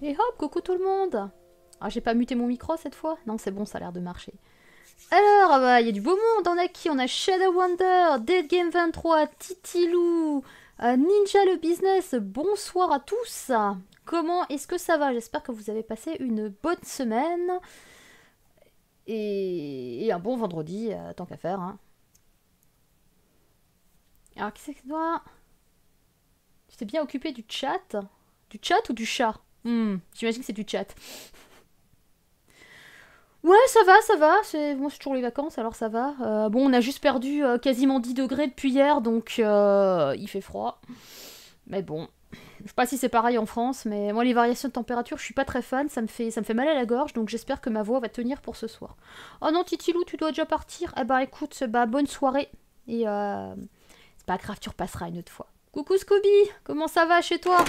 Et hop, coucou tout le monde. Ah, j'ai pas muté mon micro cette fois? Non, c'est bon, ça a l'air de marcher. Alors, bah, y a du beau monde. On a qui? On a Shadow Wonder, Dead Game 23, Titilou, Ninja le Business. Bonsoir à tous. Comment est-ce que ça va? J'espère que vous avez passé une bonne semaine. Et un bon vendredi, tant qu'à faire. Hein. Alors, qui c'est que toi? Tu t'es bien occupé du chat? Du chat ou du chat? J'imagine que c'est du chat. Ouais, ça va. C'est bon, c'est toujours les vacances, alors ça va. Bon, on a juste perdu quasiment 10 degrés depuis hier, donc il fait froid. Mais bon, je sais pas si c'est pareil en France, mais moi, les variations de température, je suis pas très fan. Ça me fait mal à la gorge, donc j'espère que ma voix va tenir pour ce soir. Oh non, Titilou, tu dois déjà partir. Eh bah écoute, bah bonne soirée. Et c'est pas grave, tu repasseras une autre fois. Coucou Scooby, comment ça va chez toi?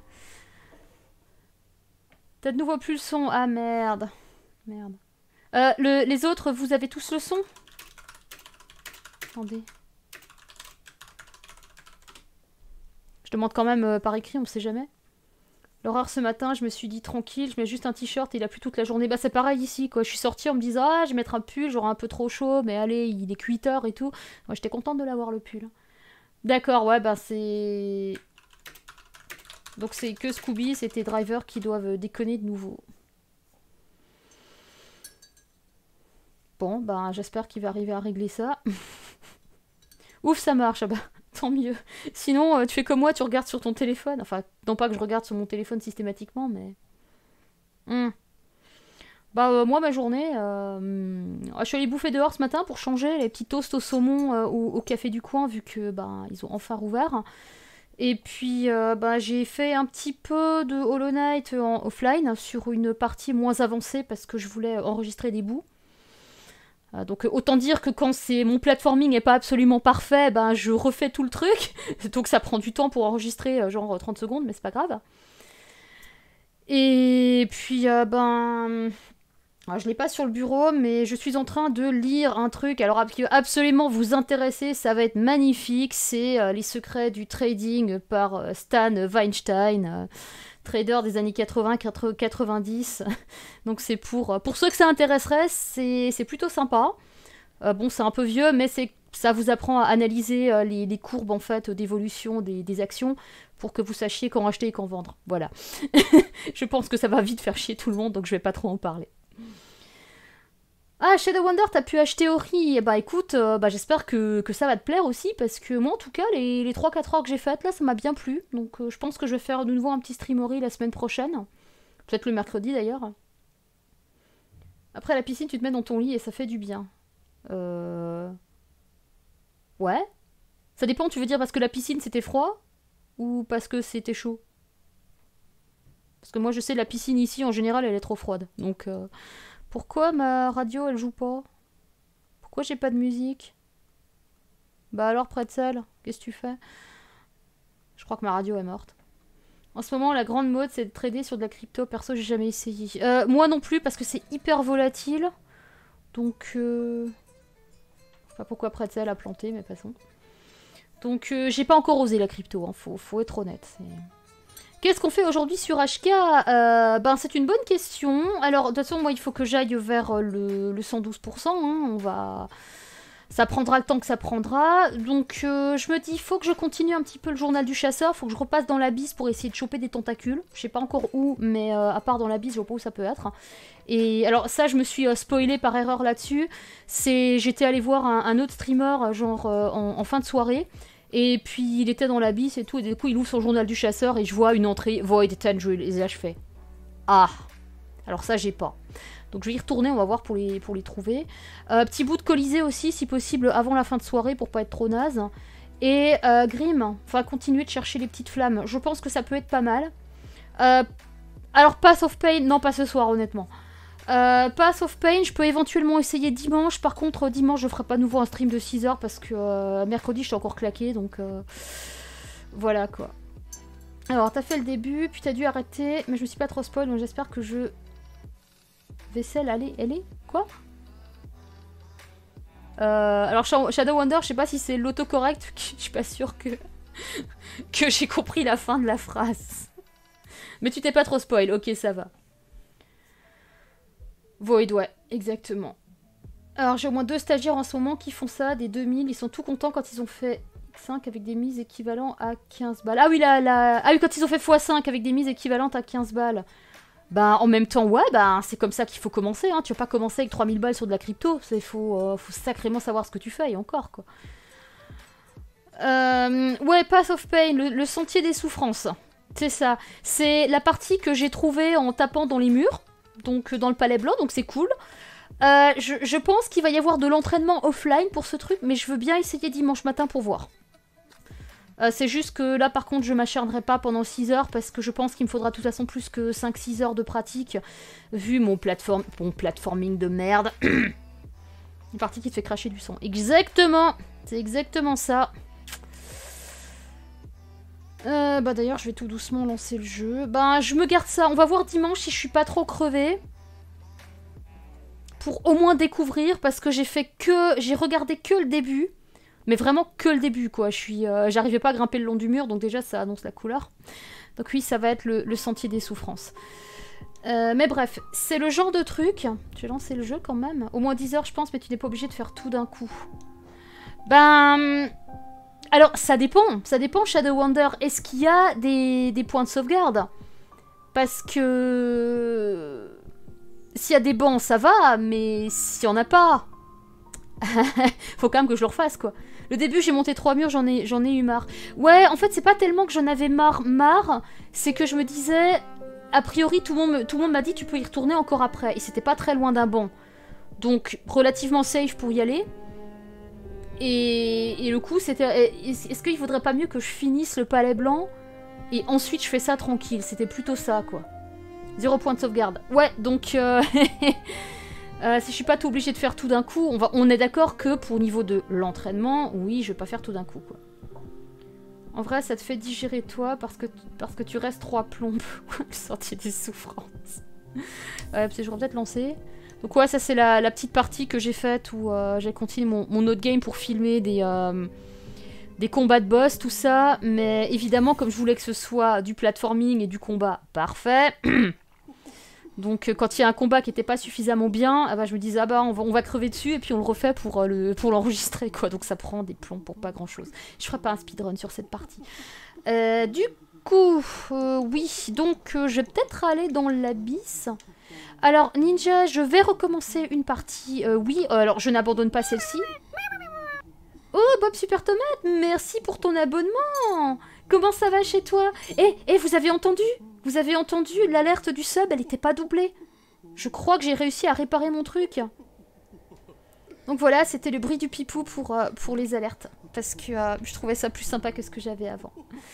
T'as de nouveau plus le son. Ah merde. Merde. Les autres, vous avez tous le son? Attendez. Je demande quand même par écrit, on sait jamais. L'horreur ce matin, je me suis dit tranquille, je mets juste un t-shirt et il a plu toute la journée. Bah c'est pareil ici quoi, je suis sortie en me disant ah je vais mettre un pull, j'aurai un peu trop chaud, mais allez, il est 8 heures et tout. Moi j'étais contente de l'avoir le pull. D'accord, ouais bah c'est... Donc c'est que Scooby, c'est tes drivers qui doivent déconner de nouveau. Bon, bah j'espère qu'il va arriver à régler ça. Ouf, ça marche, ah bah tant mieux. Sinon, tu fais comme moi, tu regardes sur ton téléphone. Enfin, non pas que je regarde sur mon téléphone systématiquement, mais... Bah moi, ma journée... je suis allée bouffer dehors ce matin pour changer les petits toasts au saumon au café du coin, vu que bah, ils ont enfin rouvert. Et puis, bah, j'ai fait un petit peu de Hollow Knight en offline, sur une partie moins avancée, parce que je voulais enregistrer des bouts. Donc autant dire que quand c'est mon platforming n'est pas absolument parfait, ben je refais tout le truc. Donc ça prend du temps pour enregistrer, genre 30 secondes, mais c'est pas grave. Et puis ben... je l'ai pas sur le bureau, mais je suis en train de lire un truc, alors qui va absolument vous intéresser, ça va être magnifique, c'est Les secrets du trading par Stan Weinstein, trader des années 80-90. Donc c'est pour ceux que ça intéresserait, c'est plutôt sympa. Bon, c'est un peu vieux, mais ça vous apprend à analyser les courbes en fait d'évolution des actions pour que vous sachiez quand acheter et quand vendre. Voilà. Je pense que ça va vite faire chier tout le monde, donc je vais pas trop en parler. Ah, Shadow Wonder, t'as pu acheter Ori. Bah écoute, bah, j'espère que ça va te plaire aussi, parce que moi en tout cas, les 3-4 heures que j'ai faites là, ça m'a bien plu. Donc je pense que je vais faire de nouveau un petit stream Ori la semaine prochaine. Peut-être le mercredi d'ailleurs. Après la piscine, tu te mets dans ton lit et ça fait du bien. Ouais. Ça dépend, tu veux dire parce que la piscine c'était froid ou parce que c'était chaud? Parce que moi je sais, la piscine ici en général elle est trop froide. Donc pourquoi ma radio elle joue pas? Pourquoi j'ai pas de musique? Bah alors Pretzel, qu'est-ce que tu fais? Je crois que ma radio est morte. En ce moment la grande mode c'est de trader sur de la crypto. Perso j'ai jamais essayé. Moi non plus parce que c'est hyper volatile. Donc je sais pas pourquoi Pretzel a planté mais passons. Donc j'ai pas encore osé la crypto, hein. Faut être honnête. Qu'est-ce qu'on fait aujourd'hui sur HK? Ben c'est une bonne question. Alors de toute façon moi il faut que j'aille vers le 112%. Hein. On va... Ça prendra le temps que ça prendra. Donc je me dis, il faut que je continue un petit peu le journal du chasseur. Il faut que je repasse dans l'abysse pour essayer de choper des tentacules. Je sais pas encore où, mais à part dans l'abysse, je vois pas où ça peut être. Et alors ça, je me suis spoilé par erreur là-dessus. J'étais allée voir un autre streamer, genre en fin de soirée. Et puis il était dans l'abysse et tout. Et du coup, il ouvre son journal du chasseur et je vois une entrée Void Tendril. Et là, je fais ah! Alors ça, j'ai pas. Donc je vais y retourner, on va voir pour les trouver. Petit bout de Colisée aussi, si possible, avant la fin de soirée, pour pas être trop naze. Et Grim, enfin continuer de chercher les petites flammes. Je pense que ça peut être pas mal. Alors Path of Pain, non pas ce soir honnêtement. Path of Pain, je peux éventuellement essayer dimanche. Par contre, dimanche, je ferai pas nouveau un stream de 6h parce que mercredi, je suis encore claquée. Donc voilà quoi. Alors, t'as fait le début, puis t'as dû arrêter. Mais je me suis pas trop spoil, donc j'espère que je... Vaisselle, elle est quoi? Alors Shadow Wonder, je sais pas si c'est l'autocorrect, je suis pas sûre que j'ai compris la fin de la phrase. Mais tu t'es pas trop spoil, ok, ça va. Void, ouais, exactement. Alors j'ai au moins 2 stagiaires en ce moment qui font ça, des 2000, ils sont tout contents quand ils ont fait 5 avec des mises équivalentes à 15 balles. Ah oui, ah oui, quand ils ont fait x5 avec des mises équivalentes à 15 balles. Bah en même temps, ouais, bah c'est comme ça qu'il faut commencer, hein. Tu vas pas commencer avec 3000 balles sur de la crypto, faut sacrément savoir ce que tu fais, et encore, quoi. Ouais, Path of Pain, le sentier des souffrances. C'est ça. C'est la partie que j'ai trouvée en tapant dans les murs, donc dans le palais blanc, donc c'est cool. Je pense qu'il va y avoir de l'entraînement offline pour ce truc, mais je veux bien essayer dimanche matin pour voir. C'est juste que là, par contre, je m'acharnerai pas pendant 6 heures, parce que je pense qu'il me faudra de toute façon plus que 5-6 heures de pratique, vu mon platforming de merde. Une partie qui te fait cracher du sang. Exactement. C'est exactement ça. Bah d'ailleurs, je vais tout doucement lancer le jeu. Bah, je me garde ça. On va voir dimanche si je suis pas trop crevée. Pour au moins découvrir, parce que j'ai regardé que le début. Mais vraiment que le début, quoi. J'arrivais pas à grimper le long du mur, donc déjà, ça annonce la couleur. Donc oui, ça va être le sentier des souffrances. Mais bref, c'est le genre de truc... Je vais lancer le jeu quand même. Au moins 10 heures, je pense, mais tu n'es pas obligé de faire tout d'un coup. Ben... Alors, ça dépend, Shadow Wonder. Est-ce qu'il y a des points de sauvegarde? Parce que... S'il y a des bancs, ça va, mais s'il n'y en a pas... Faut quand même que je le refasse, quoi. Le début, j'ai monté 3 murs, j'en ai eu marre. Ouais, en fait, c'est pas tellement que j'en avais marre, c'est que je me disais... A priori, tout le monde m'a dit tu peux y retourner encore après. Et c'était pas très loin d'un banc. Donc, relativement safe pour y aller. Et le coup, c'était... Est-ce qu'il faudrait pas mieux que je finisse le palais blanc et ensuite je fais ça tranquille? C'était plutôt ça, quoi. 0 point de sauvegarde. Ouais, donc... si je suis pas tout obligée de faire tout d'un coup, on est d'accord que pour niveau de l'entraînement, oui, je vais pas faire tout d'un coup, quoi. En vrai, ça te fait digérer toi parce que tu restes 3 plombes. Le sentier des souffrances. Ouais, j'aurais peut-être lancé. Donc ouais, ça c'est la petite partie que j'ai faite où j'ai continué mon autre game pour filmer des combats de boss, tout ça. Mais évidemment, comme je voulais que ce soit du platforming et du combat parfait... Donc quand il y a un combat qui était pas suffisamment bien, bah, je me disais, ah bah on va crever dessus et puis on le refait pour l'enregistrer, quoi. Donc ça prend des plombs pour pas grand chose. Je ferai pas un speedrun sur cette partie. Du coup, oui, donc je vais peut-être aller dans l'abysse. Alors Ninja, je vais recommencer une partie, oui, alors je n'abandonne pas celle-ci. Oh Bob Super Tomate, merci pour ton abonnement. Comment ça va chez toi? Eh, vous avez entendu? Vous avez entendu l'alerte du sub, elle était pas doublée. Je crois que j'ai réussi à réparer mon truc. Donc voilà, c'était le bruit du pipou pour les alertes. Parce que je trouvais ça plus sympa que ce que j'avais avant.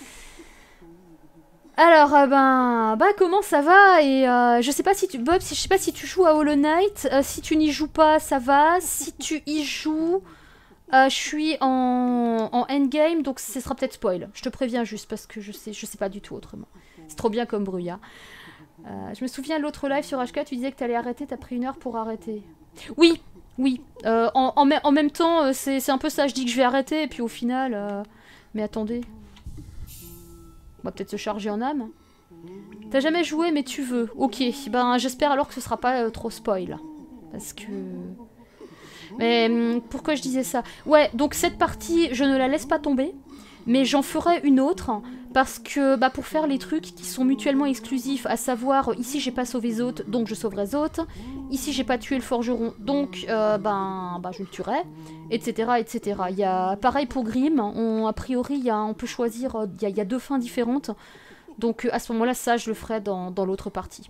Alors, comment ça va? Et je sais pas si tu... Bob, je sais pas si tu joues à Hollow Knight. Si tu n'y joues pas, ça va. Si tu y joues... je suis en endgame, donc ce sera peut-être spoil. Je te préviens juste, parce que je sais pas du tout autrement. C'est trop bien comme bruit, hein. Je me souviens, l'autre live sur HK, tu disais que t'allais arrêter, t'as pris 1 heure pour arrêter. Oui. En même temps, c'est un peu ça, je dis que je vais arrêter, et puis au final... Mais attendez. On va peut-être se charger en âme. T'as jamais joué, mais tu veux. Ok, ben j'espère alors que ce sera pas trop spoil. Parce que... Mais pourquoi je disais ça? Ouais, donc cette partie, je ne la laisse pas tomber, mais j'en ferai une autre, parce que pour faire les trucs qui sont mutuellement exclusifs, à savoir, ici j'ai pas sauvé Zoth, donc je sauverai Zoth, ici j'ai pas tué le forgeron, donc je le tuerai, etc. etc. Il y a, pareil pour Grimm, a priori on peut choisir, il y a 2 fins différentes, donc à ce moment-là, ça je le ferai dans l'autre partie.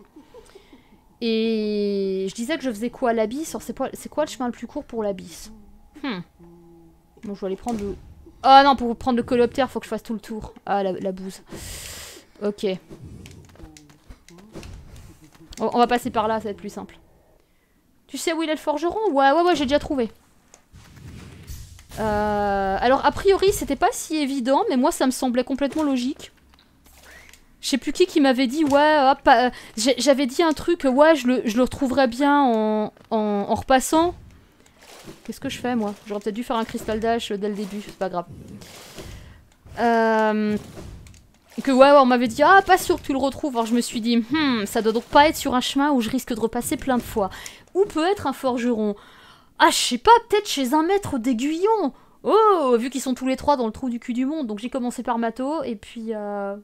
Et je disais que je faisais quoi à l'abysse? C'est quoi le chemin le plus court pour l'abysse? Bon, je vais aller prendre le... Ah non, pour prendre le coléoptère, faut que je fasse tout le tour. Ah, la bouse. Ok. On va passer par là, ça va être plus simple. Tu sais où il est le forgeron? Ouais, j'ai déjà trouvé. Alors, a priori, c'était pas si évident, mais moi, ça me semblait complètement logique. Je sais plus qui m'avait dit, ouais, j'avais dit un truc, ouais, je le retrouverais bien en repassant. Qu'est-ce que je fais, moi? J'aurais peut-être dû faire un Crystal Dash dès le début, c'est pas grave. Que ouais, on m'avait dit, ah, pas sûr que tu le retrouves. Alors je me suis dit, ça doit donc pas être sur un chemin où je risque de repasser plein de fois. Où peut être un forgeron? Ah, je sais pas, peut-être chez un maître d'aiguillon. Oh, vu qu'ils sont tous les trois dans le trou du cul du monde. Donc j'ai commencé par Mato, et puis...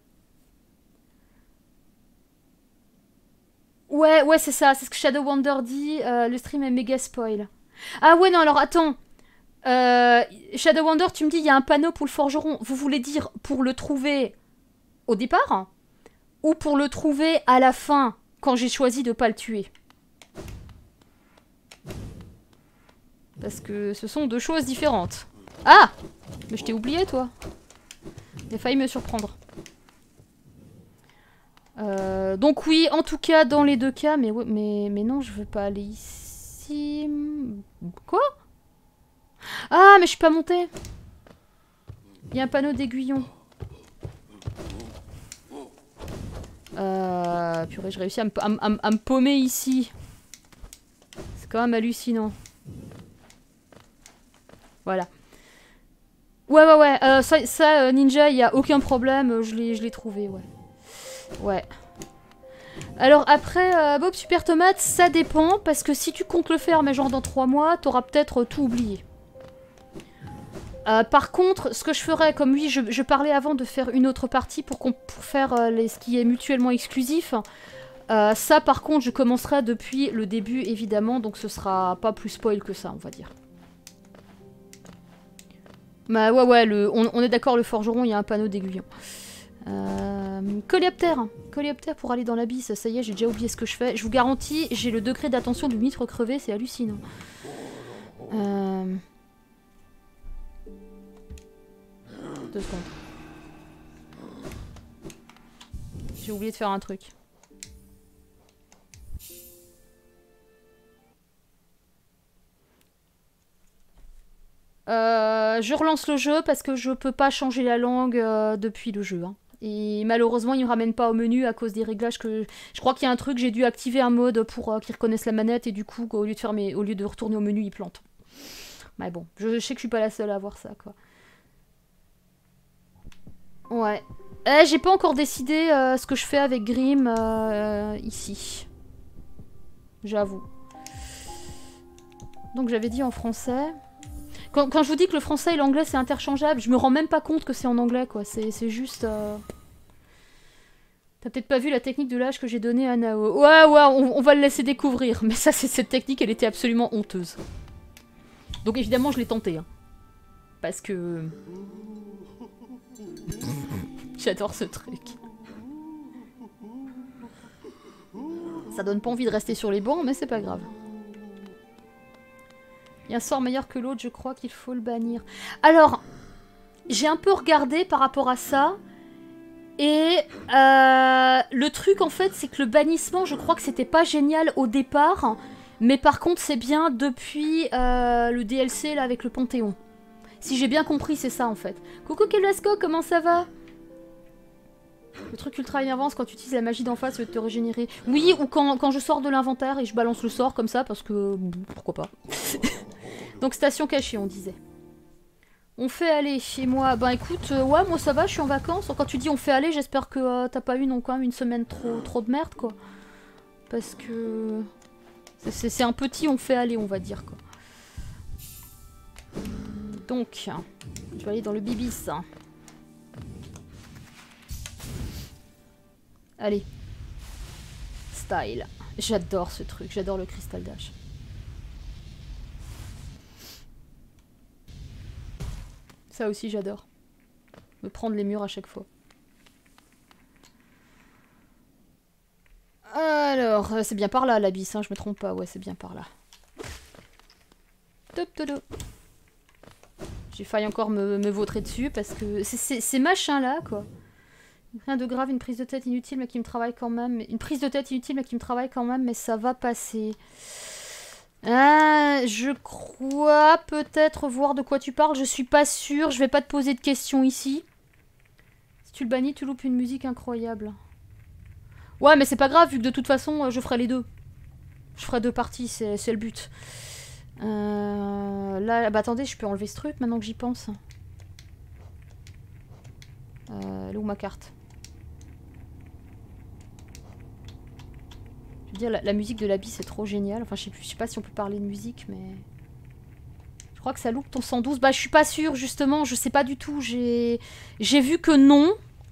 Ouais, c'est ça, c'est ce que Shadow Wonder dit. Le stream est méga spoil. Ah ouais, non, alors attends. Shadow Wonder, tu me dis, il y a un panneau pour le forgeron. Vous voulez dire pour le trouver au départ? Ou pour le trouver à la fin, quand j'ai choisi de pas le tuer? Parce que ce sont deux choses différentes. Ah! Mais je t'ai oublié, toi. Il a failli me surprendre. Donc oui, en tout cas, dans les deux cas, mais non, je veux pas aller ici. Quoi? Ah, mais je suis pas montée. Il y a un panneau d'aiguillon. Purée, j'ai réussi à me paumer ici. C'est quand même hallucinant. Voilà. Ouais. Ça, Ninja, il n'y a aucun problème. Je l'ai trouvé, ouais. Ouais. Alors après, Bob Super Tomate, ça dépend. Parce que si tu comptes le faire, mais genre dans 3 mois, t'auras peut-être tout oublié. Par contre, ce que je ferais, comme oui, je parlais avant de faire une autre partie pour faire ce qui est mutuellement exclusif. Ça, par contre, je commencerai depuis le début, évidemment. Donc ce sera pas plus spoil que ça, on va dire. Bah ouais, on est d'accord, le forgeron, il y a un panneau d'aiguillon. Coléoptère pour aller dans l'abysse. Ça y est, j'ai déjà oublié ce que je fais. Je vous garantis, j'ai le degré d'attention du mitre crevé, c'est hallucinant. 2 secondes. J'ai oublié de faire un truc. Je relance le jeu parce que je peux pas changer la langue depuis le jeu. Hein. Et malheureusement, il me ramène pas au menu à cause des réglages que... Je crois qu'il y a un truc, j'ai dû activer un mode pour qu'il reconnaisse la manette et du coup, au lieu de retourner au menu, il plante. Mais bon, je sais que je suis pas la seule à avoir ça, quoi. Ouais. J'ai pas encore décidé ce que je fais avec Grim ici. J'avoue. Donc j'avais dit en français... Quand je vous dis que le français et l'anglais c'est interchangeable, je me rends même pas compte que c'est en anglais, quoi. C'est juste... T'as peut-être pas vu la technique de l'âge que j'ai donnée à Nao. Ouais, on va le laisser découvrir. Mais ça, cette technique, elle était absolument honteuse. Donc évidemment, je l'ai tentée. Hein. Parce que... J'adore ce truc. Ça donne pas envie de rester sur les bancs, mais c'est pas grave. Il y a un sort meilleur que l'autre, je crois qu'il faut le bannir. Alors, j'ai un peu regardé par rapport à ça. Et le truc, en fait, c'est que le bannissement, je crois que c'était pas génial au départ. Mais par contre, c'est bien depuis le DLC, là, avec le Panthéon. Si j'ai bien compris, c'est ça, en fait. Coucou Kelasco, comment ça va? Le truc ultra énervant, c'est quand tu utilises la magie d'en face, au lieu de te régénérer. Oui, ou quand je sors de l'inventaire et je balance le sort comme ça, parce que... pourquoi pas. Donc station cachée, on disait. On fait aller chez moi. Ben écoute, ouais, moi ça va, je suis en vacances. Quand tu dis on fait aller, j'espère que t'as pas eu non quand même une semaine trop de merde, quoi. Parce que... C'est un petit on fait aller, on va dire, quoi. Donc, je vais aller dans le bibis. Allez. Style. J'adore ce truc, j'adore le cristal dash. Ça aussi j'adore. Me prendre les murs à chaque fois. Alors, c'est bien par là l'abysse, hein, je me trompe pas, ouais c'est bien par là. J'ai failli encore me vautrer dessus parce que ces machins là quoi. Rien de grave, une prise de tête inutile mais qui me travaille quand même. Une prise de tête inutile mais qui me travaille quand même, mais ça va passer. Je crois peut-être voir de quoi tu parles, je suis pas sûre, je vais pas te poser de questions ici. Si tu le bannis, tu loupes une musique incroyable. Ouais, mais c'est pas grave, vu que de toute façon, je ferai les deux. Je ferai 2 parties, c'est le but. Là, bah attendez, je peux enlever ce truc maintenant que j'y pense. Elle est où ma carte? Je veux dire, la musique de l'Abyss est trop géniale. Enfin, je sais pas si on peut parler de musique, mais... Je crois que ça loupe ton 112. Bah, je suis pas sûre, justement. Je sais pas du tout. J'ai vu que non.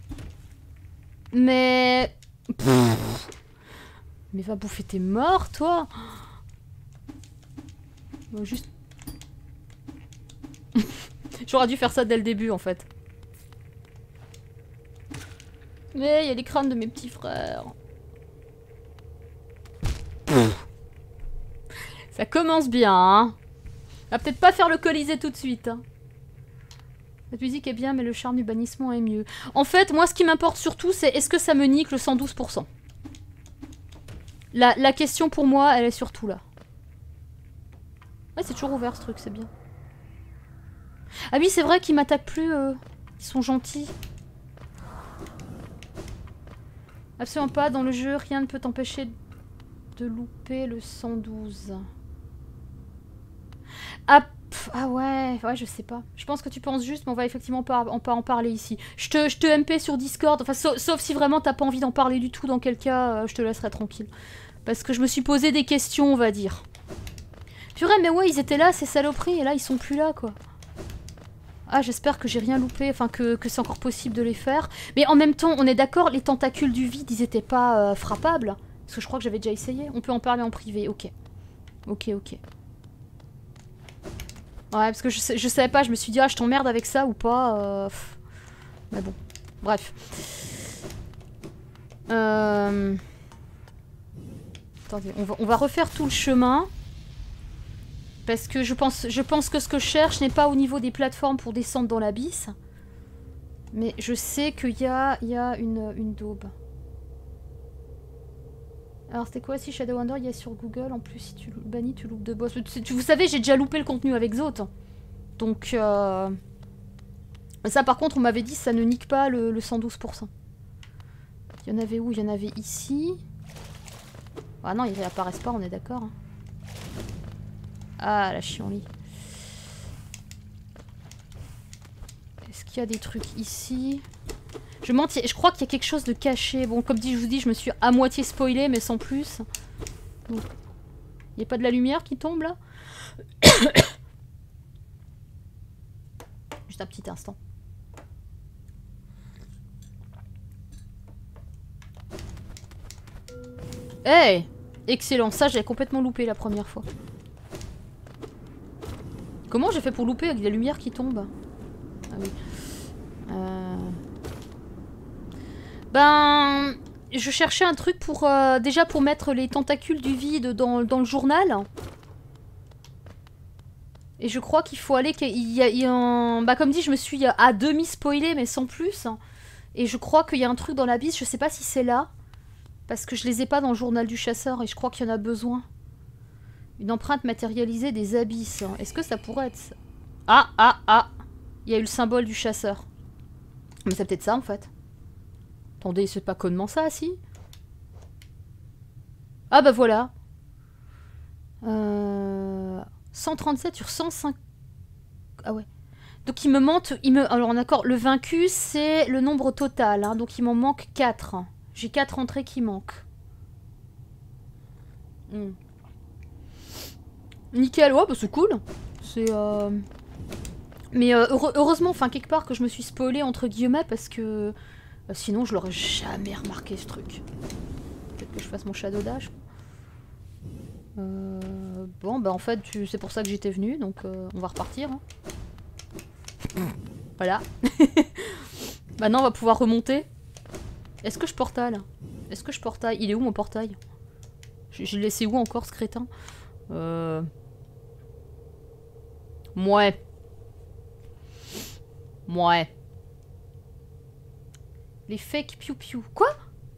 Mais... Pff. Mais va bouffer tes morts, toi. Juste... J'aurais dû faire ça dès le début, en fait. Mais il y a les crânes de mes petits frères. Ça commence bien, hein. On va peut-être pas faire le Colisée tout de suite. Hein. Cette musique est bien, mais le charme du bannissement est mieux. En fait, moi, ce qui m'importe surtout, c'est est-ce que ça me nique le 112%. La question pour moi, elle est surtout là. Ouais, c'est toujours ouvert ce truc, c'est bien. Ah oui, c'est vrai qu'ils m'attaquent plus. Ils sont gentils. Absolument pas, dans le jeu, rien ne peut t'empêcher de louper le 112. Ah, ah ouais, je sais pas. Je pense que tu penses juste, mais on va effectivement pas en parler ici. Je te MP sur Discord, enfin, sauf si vraiment t'as pas envie d'en parler du tout, dans quel cas je te laisserai tranquille. Parce que je me suis posé des questions, on va dire. Purée, mais ouais, ils étaient là, ces saloperies, et là, ils sont plus là, quoi. Ah, j'espère que j'ai rien loupé, enfin que c'est encore possible de les faire. Mais en même temps, on est d'accord, les tentacules du vide, ils étaient pas frappables. Parce que je crois que j'avais déjà essayé. On peut en parler en privé, ok. Ok. Ouais, parce que je savais pas, je me suis dit, ah, je t'emmerde avec ça ou pas. Mais bon, bref. Attendez, on va refaire tout le chemin. Parce que je pense que ce que je cherche n'est pas au niveau des plateformes pour descendre dans l'abysse. Mais je sais qu'il y a une daube. Alors c'était quoi si Shadow Wonder il y a sur Google? En plus si tu bannis tu loupes de boss. Vous savez j'ai déjà loupé le contenu avec Zot. Donc ça par contre on m'avait dit ça ne nique pas le 112%. Il y en avait où? Il y en avait ici. Ah non ils réapparaissent pas, on est d'accord. Hein. Ah la chienlit. Est-ce qu'il y a des trucs ici? Je crois qu'il y a quelque chose de caché. Bon, comme je vous dis, je me suis à moitié spoilé, mais sans plus. Donc, il n'y a pas de la lumière qui tombe, là? Juste un petit instant. Hey! Excellent, ça, j'avais complètement loupé la première fois. Comment j'ai fait pour louper avec la lumière qui tombe? Ah oui. Ben, je cherchais un truc pour déjà pour mettre les tentacules du vide dans le journal. Et je crois qu'il faut aller... Bah comme dit, je me suis à demi spoilé, mais sans plus. Et je crois qu'il y a un truc dans l'abysse, je sais pas si c'est là. Parce que je les ai pas dans le journal du chasseur et je crois qu'il y en a besoin. Une empreinte matérialisée des abysses. Est-ce que ça pourrait être... Ah! Il y a eu le symbole du chasseur. Mais c'est peut-être ça en fait. Attendez, c'est pas connement ça, si? Ah bah voilà. 137 sur 105... Ah ouais. Donc il me manque... Alors d'accord, le vaincu, c'est le nombre total. Hein, donc il m'en manque 4. J'ai 4 entrées qui manquent. Nickel, ouais, bah c'est cool. C'est... Mais heureusement, enfin quelque part que je me suis spoilé entre guillemets parce que... sinon je l'aurais jamais remarqué ce truc. Peut-être que je fasse mon shadow dash. Bon bah en fait c'est pour ça que j'étais venue donc on va repartir. Hein. Voilà. Maintenant on va pouvoir remonter. Est-ce que je portail? Est-ce que je portail? Il est où mon portail? J'ai laissé où encore ce crétin? Mouais. Les fake piou-piou. Quoi?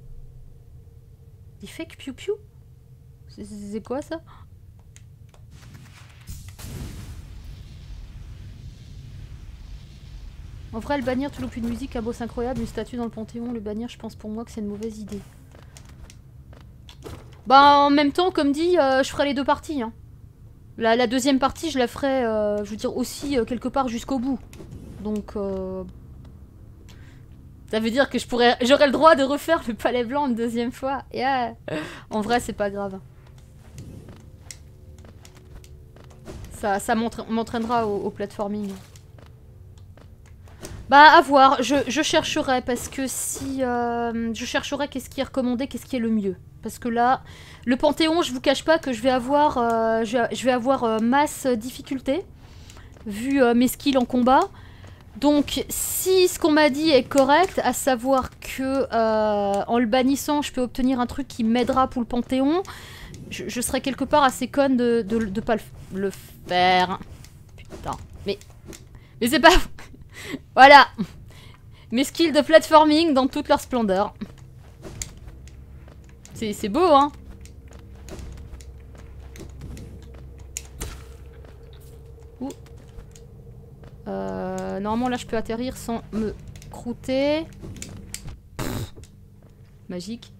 Les fake piou-piou? C'est quoi ça? En vrai, le bannir, tu loupes une musique, un boss incroyable, une statue dans le Panthéon. Le bannir, je pense pour moi que c'est une mauvaise idée. Bah, en même temps, comme dit, je ferai les deux parties. Hein. La deuxième partie, je la ferai, je veux dire, aussi quelque part jusqu'au bout. Donc, Ça veut dire que j'aurais le droit de refaire le palais blanc une deuxième fois. Yeah. En vrai, c'est pas grave. Ça m'entraînera au platforming. Bah, à voir. Je chercherai parce que si... je chercherai qu'est-ce qui est recommandé, qu'est-ce qui est le mieux. Parce que là, le Panthéon, je vous cache pas que je vais avoir masse difficulté. Vu mes skills en combat. Donc, si ce qu'on m'a dit est correct, à savoir que en le bannissant, je peux obtenir un truc qui m'aidera pour le Panthéon, je serais quelque part assez conne de pas le faire. Putain. Mais c'est pas... Voilà. Mes skills de platforming dans toute leur splendeur. C'est beau, hein. Ouh. Normalement, là, je peux atterrir sans me croûter. Magique.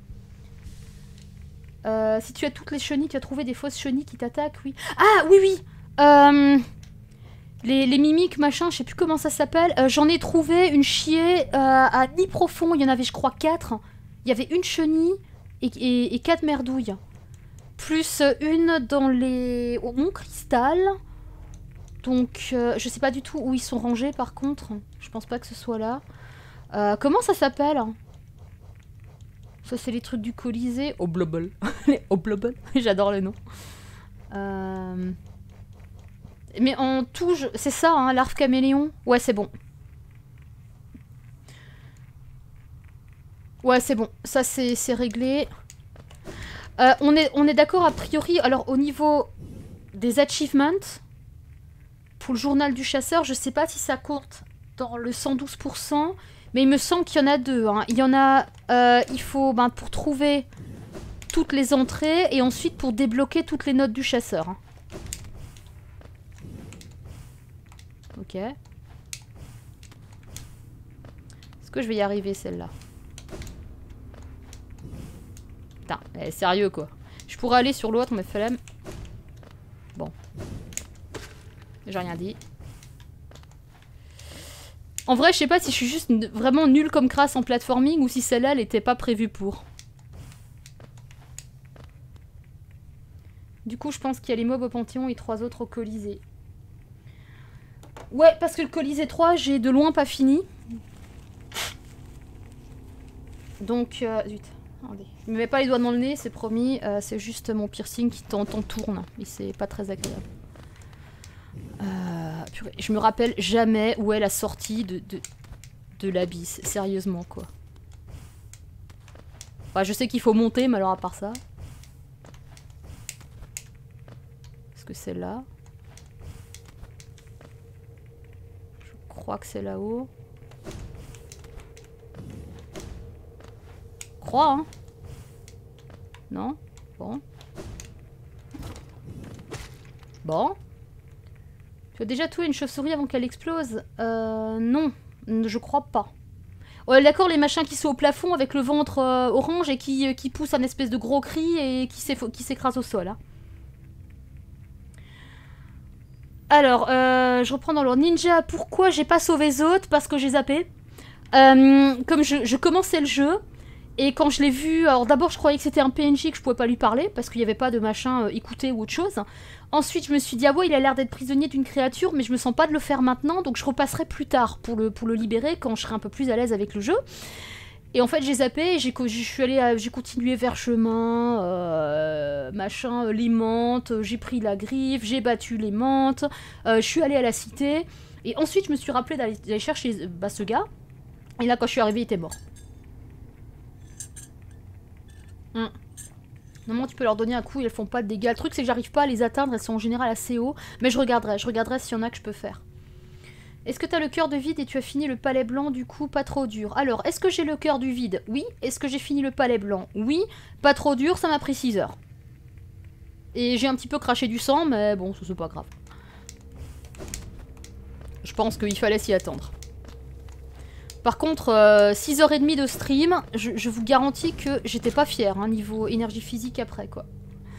Si tu as toutes les chenilles, tu as trouvé des fausses chenilles qui t'attaquent, oui. Ah, oui, oui. Les mimiques, machin, je sais plus comment ça s'appelle. J'en ai trouvé une chier à nid profond. Il y en avait, je crois, 4. Il y avait une chenille et 4 merdouilles. Plus une dans les... au Mont Cristal. Donc, je sais pas du tout où ils sont rangés, par contre. Je pense pas que ce soit là. Comment ça s'appelle? Ça, c'est les trucs du Colisée. Oblobble. Les Oblobble. J'adore le nom. Mais en tout, c'est ça, hein, larve caméléon. Ouais, c'est bon. Ouais, c'est bon. Ça, c'est réglé. On est d'accord a priori. Alors, au niveau des achievements, pour le journal du chasseur, je sais pas si ça compte dans le 112%. Mais il me semble qu'il y en a 2. Hein. Il y en a... il faut pour trouver toutes les entrées et ensuite pour débloquer toutes les notes du chasseur. Hein. Ok. Est-ce que je vais y arriver celle-là? Putain, elle est sérieux quoi. Je pourrais aller sur l'autre mais flemme. Bon. J'ai rien dit. En vrai, je sais pas si je suis juste vraiment nulle comme crasse en platforming ou si celle-là, elle était pas prévue pour. Du coup, je pense qu'il y a les mobs au Panthéon et 3 autres au Colisée. Ouais, parce que le Colisée 3, j'ai de loin pas fini. Donc, zut. Attendez. Je me mets pas les doigts dans le nez, c'est promis. C'est juste mon piercing qui tourne. Et c'est pas très agréable. Purée, je me rappelle jamais où est la sortie de l'abysse. Sérieusement, quoi. Enfin, je sais qu'il faut monter, mais alors à part ça... Est-ce que c'est là? Je crois que c'est là-haut. Je crois, hein? Non? Bon. Bon. Tu as déjà tué une chauve-souris avant qu'elle explose? Non. Je crois pas. Ouais, d'accord, les machins qui sont au plafond avec le ventre orange et qui poussent un espèce de gros cri et qui s'écrase au sol. Hein. Alors, je reprends dans l'ordre. Ninja, pourquoi j'ai pas sauvé Zot? Parce que j'ai zappé. Comme je commençais le jeu, et quand je l'ai vu... Alors d'abord, je croyais que c'était un PNJ, que je pouvais pas lui parler, parce qu'il n'y avait pas de machin écouter ou autre chose. Ensuite, je me suis dit, ah ouais, il a l'air d'être prisonnier d'une créature, mais je me sens pas de le faire maintenant, donc je repasserai plus tard pour le libérer, quand je serai un peu plus à l'aise avec le jeu. Et en fait, j'ai zappé, j'ai continué vers chemin, machin, les menthes, j'ai pris la griffe, j'ai battu les menthes, je suis allée à la cité, et ensuite, je me suis rappelé d'aller chercher ce gars, et là, quand je suis arrivée, il était mort. Normalement, tu peux leur donner un coup, elles font pas de dégâts. Le truc, c'est que j'arrive pas à les atteindre, elles sont en général assez haut, mais je regarderai s'il y en a que je peux faire. Est-ce que t'as le cœur de vide et tu as fini le palais blanc, du coup, pas trop dur? Alors, est-ce que j'ai le cœur du vide? Oui. Est-ce que j'ai fini le palais blanc? Oui. Pas trop dur, ça m'a pris 6 heures. Et j'ai un petit peu craché du sang, mais bon, c'est pas grave. Je pense qu'il fallait s'y attendre. Par contre, 6h30 de stream, je vous garantis que j'étais pas fière, hein, niveau énergie physique après, quoi.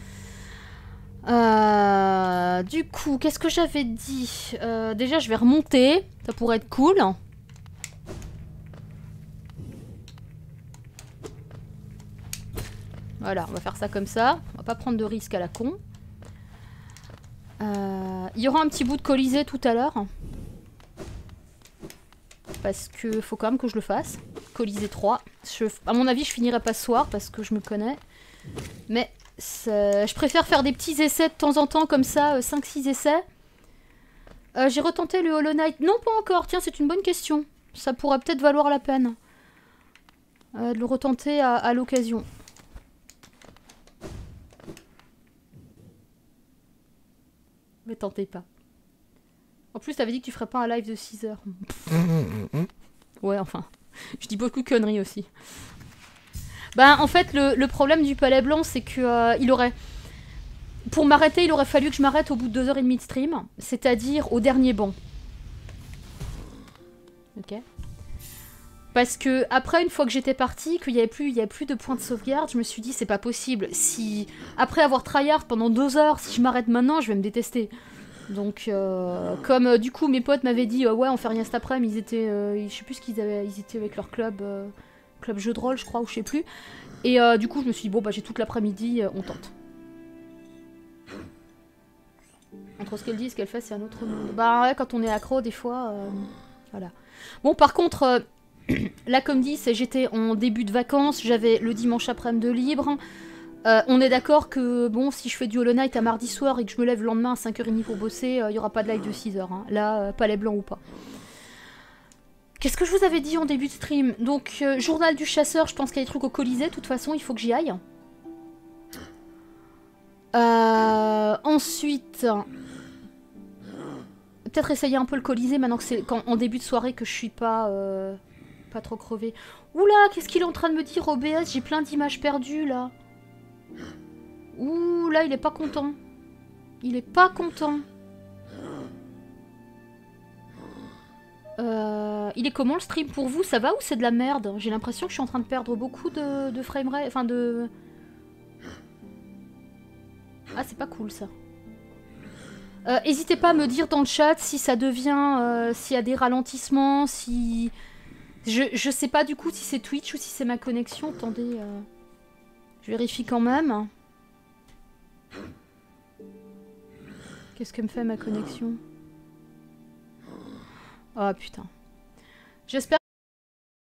Du coup, qu'est-ce que j'avais dit? Déjà, je vais remonter. Ça pourrait être cool. Voilà, on va faire ça comme ça. On va pas prendre de risque à la con. Il y aura un petit bout de Colisée tout à l'heure. Parce que faut quand même que je le fasse. Colisée 3. À mon avis, je finirai pas ce soir parce que je me connais. Mais je préfère faire des petits essais de temps en temps comme ça, 5-6 essais. J'ai retenté le Hollow Knight. Non, pas encore. Tiens, c'est une bonne question. Ça pourrait peut-être valoir la peine. De le retenter à l'occasion. Mais tentez pas. En plus, t'avais dit que tu ferais pas un live de 6 heures. Ouais, enfin. Je dis beaucoup de conneries aussi. Bah, en fait, le problème du Palais Blanc, c'est que il aurait... Pour m'arrêter, il aurait fallu que je m'arrête au bout de 2h30 de stream. C'est-à-dire au dernier banc. Ok. Parce que après, une fois que j'étais partie, qu'il y avait plus de points de sauvegarde, je me suis dit, c'est pas possible. Si, après avoir tryhard pendant 2 heures, si je m'arrête maintenant, je vais me détester. Donc, comme du coup, mes potes m'avaient dit, ouais, on fait rien cet après-midi, ils étaient, je sais plus ce qu'ils avaient, ils étaient avec leur club, club jeu de rôle, je crois, ou je sais plus. Et du coup, je me suis dit, bon, bah, j'ai toute l'après-midi, on tente. Entre ce qu'elle dit et ce qu'elle fait, c'est un autre monde. Bah, ouais, quand on est accro, des fois, voilà. Bon, par contre, là, comme dit, j'étais en début de vacances, j'avais le dimanche après-midi de libre. On est d'accord que, bon, si je fais du Hollow Knight à mardi soir et que je me lève le lendemain à 5h30 pour bosser, il n'y aura pas de live de 6h. Hein. Là, Palais Blanc ou pas. Qu'est-ce que je vous avais dit en début de stream? Donc, journal du chasseur, je pense qu'il y a des trucs au Colisée. De toute façon, il faut que j'y aille. Ensuite... Peut-être essayer un peu le Colisée maintenant que c'est en début de soirée que je suis pas trop crevée. Oula, qu'est-ce qu'il est en train de me dire OBS? J'ai plein d'images perdues là. Ouh, là, il est pas content. Il est pas content. Il est comment le stream pour vous? Ça va ou c'est de la merde? J'ai l'impression que je suis en train de perdre beaucoup de framerate. Enfin de... Ah, c'est pas cool ça. N'hésitez pas à me dire dans le chat si ça devient... s'il y a des ralentissements, si... Je sais pas du coup si c'est Twitch ou si c'est ma connexion. Attendez, je vérifie quand même. Qu'est-ce que me fait ma connexion? Oh putain. J'espère